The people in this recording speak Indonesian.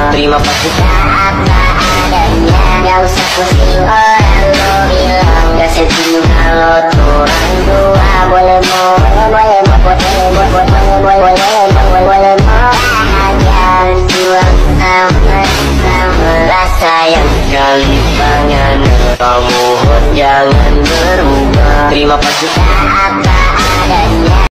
Terima kasih apa adanya, gak usah pusing orang lo bilang. Gak sedih kalau turun dua. Boleh mau bahagia juang sama rasa yang kali pangan. Kamu jangan berubah. Terima kasih apa adanya.